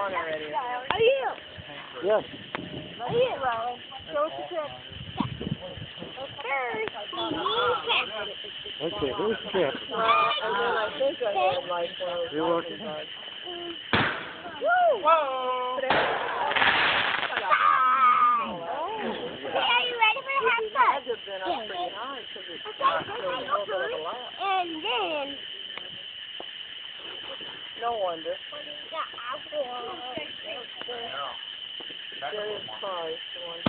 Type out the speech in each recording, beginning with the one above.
on already. Are you? Yes. Are you? Show us the trick. Okay, who's Chip? And then I think I had like one of those. You're welcome. Whoa! Are you ready for the half Had to have been up pretty high because it's a little bit of a laugh. And then... No wonder. That's There is one. cars going.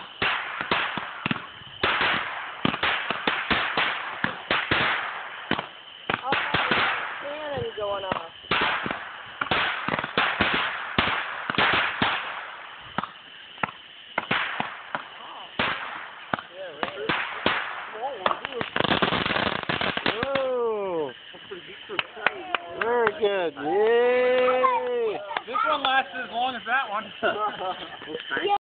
Oh, Shannon going off. Whoa. Very good. Yay. This one lasted as long as that one. Yeah.